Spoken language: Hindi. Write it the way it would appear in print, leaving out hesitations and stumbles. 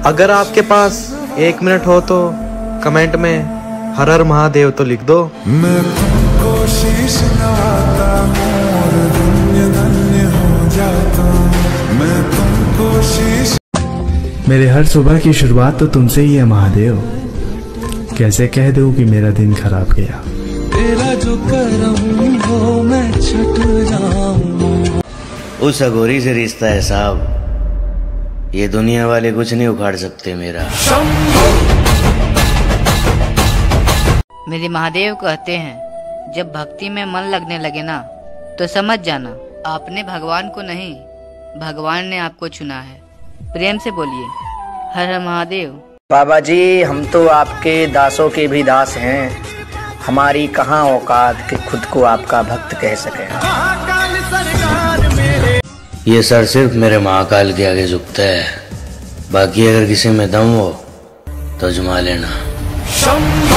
अगर आपके पास 1 मिनट हो तो कमेंट में हर हर महादेव तो लिख दो। मैं तुमको शीश नवाता हूँ और धन्य धन्य हो जाता हूँ। मैं तुमको शीश। मेरे हर सुबह की शुरुआत तो तुमसे ही है महादेव, कैसे कह दूं कि मेरा दिन खराब गया। तेरा जो करम हो मैं छट जाऊं। उस अघोरी से रिश्ता है साहब, ये दुनिया वाले कुछ नहीं उखाड़ सकते मेरा। मेरे महादेव कहते हैं जब भक्ति में मन लगने लगे ना तो समझ जाना आपने भगवान को नहीं, भगवान ने आपको चुना है। प्रेम से बोलिए हर हर महादेव। बाबा जी, हम तो आपके दासों के भी दास हैं, हमारी कहाँ औकात कि खुद को आपका भक्त कह सके। ये सर सिर्फ मेरे महाकाल के आगे झुकता है, बाकी अगर किसी में दम हो तो आजमा लेना।